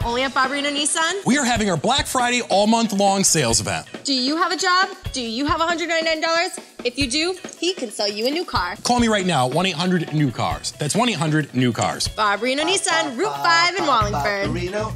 Only at BarberinoNissan? We are having our Black Friday all-month-long sales event. Do you have a job? Do you have $199? If you do, he can sell you a new car. Call me right now, 1-800-NEW-CARS. That's 1-800-NEW-CARS. BarberinoNissan, Route 5 in Wallingford.